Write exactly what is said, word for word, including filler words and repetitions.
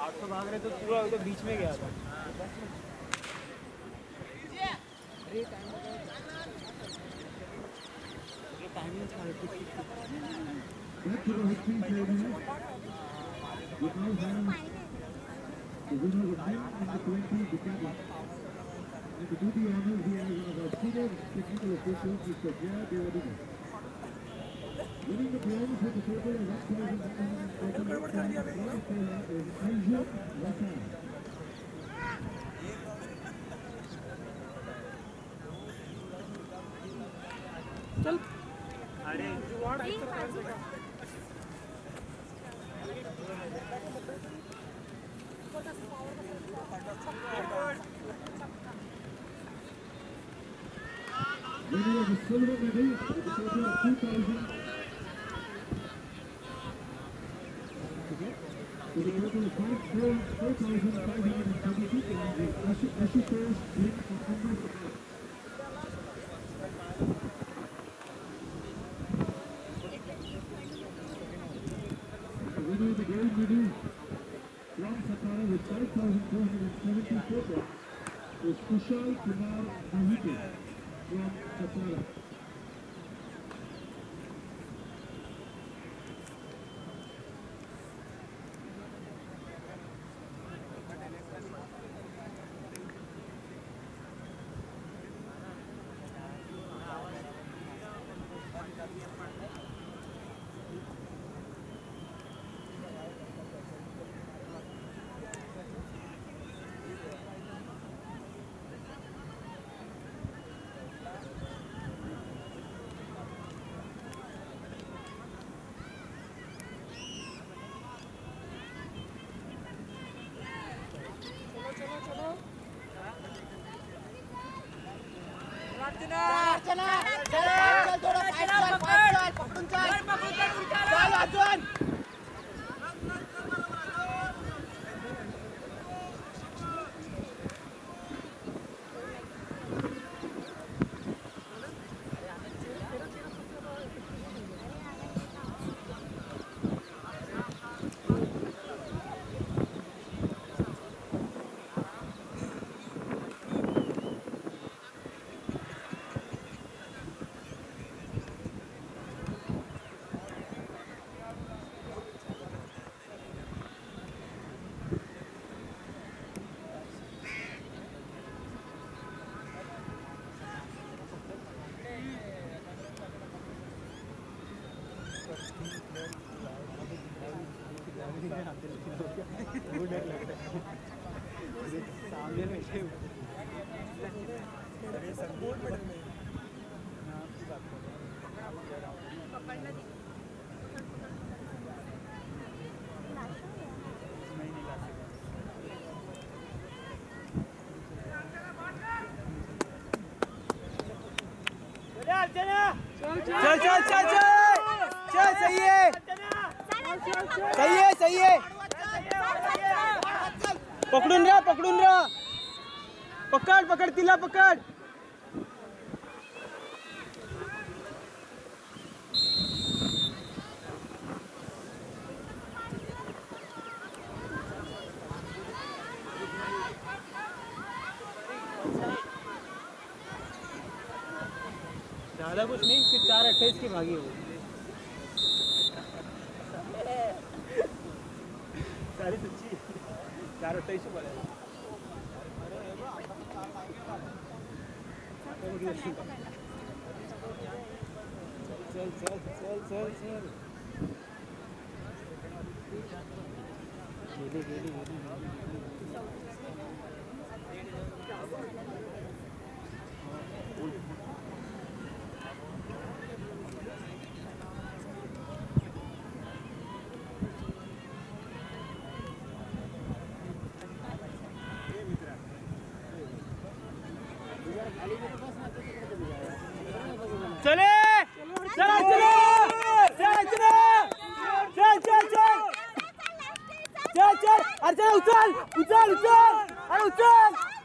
आठ सौ भाग रहे तो पूरा तो बीच में गया था। अरे टाइमिंग था Winning the bronze with a total of one thousand चल अरे जुगाड़ है तो कर देगा। winner of the silver medal with a total of two thousand. With a total of four thousand five hundred thirty-two pounds, Ashutosh Singh from Mumbai. The winner of the gold medal from Satara with five thousand four hundred seventy-four pounds is Kushal Kumar Mohite from Satara. सामने में चल चल चल चल चल सही है सही है सही है पकडून रहा पकडून रहा पकड़ पकड़ तिला पकड़ ज्यादा कुछ नहीं, फिर चार अट्ठाईस की भागी हो सारी सच्ची चार अट्ठाईस से पड़े। चल चल चल चल चल गेली गेली गेली चले चल चलो चल चलो चल चल चल चल चल अरे चल उछल उछल उछल अरे उछल